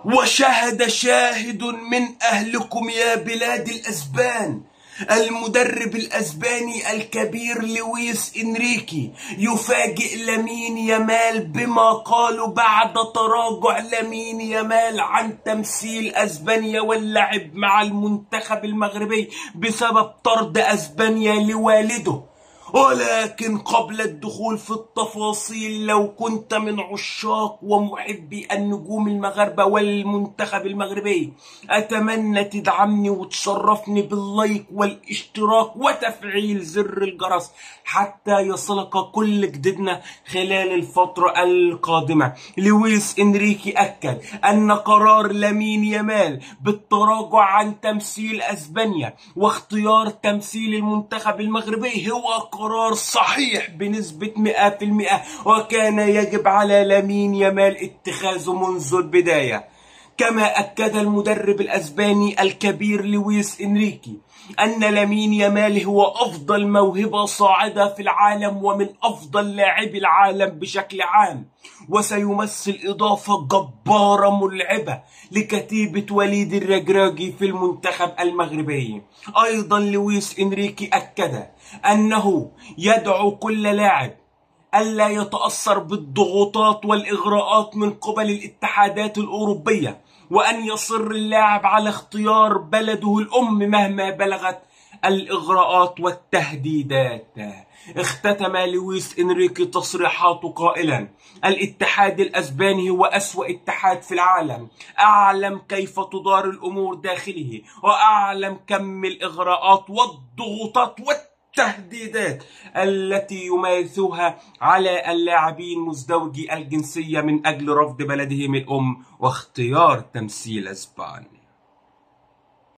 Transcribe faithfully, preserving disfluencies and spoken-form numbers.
وشهد شاهد من أهلكم يا بلاد الأسبان. المدرب الأسباني الكبير لويس إنريكي يفاجئ لامين يامال بما قالوا بعد تراجع لامين يامال عن تمثيل أسبانيا واللعب مع المنتخب المغربي بسبب طرد أسبانيا لوالده. ولكن قبل الدخول في التفاصيل، لو كنت من عشاق ومحبي النجوم المغاربة والمنتخب المغربي، أتمنى تدعمني وتشرفني باللايك والاشتراك وتفعيل زر الجرس حتى يصلك كل جديدنا خلال الفترة القادمة. لويس إنريكي أكد أن قرار لامين يامال بالتراجع عن تمثيل أسبانيا واختيار تمثيل المنتخب المغربي هو قرار صحيح بنسبة مئة في المئة، وكان يجب على لامين يامال اتخاذه منذ البداية. كما أكد المدرب الأسباني الكبير لويس إنريكي أن لامين يامال هو أفضل موهبة صاعدة في العالم ومن أفضل لاعبي العالم بشكل عام، وسيمثل إضافة جبارة ملعبة لكتيبة وليد الركراكي في المنتخب المغربي. أيضا لويس إنريكي أكد أنه يدعو كل لاعب ألا يتأثر بالضغوطات والإغراءات من قبل الاتحادات الأوروبية، وأن يصر اللاعب على اختيار بلده الأم مهما بلغت الإغراءات والتهديدات. اختتم لويس إنريكي تصريحاته قائلا: الاتحاد الأسباني هو أسوأ اتحاد في العالم، أعلم كيف تدار الأمور داخله، وأعلم كم الإغراءات والضغوطات والتهديدات التهديدات التي يمارسوها على اللاعبين مزدوجي الجنسية من أجل رفض بلدهم الأم واختيار تمثيل أسبانيا.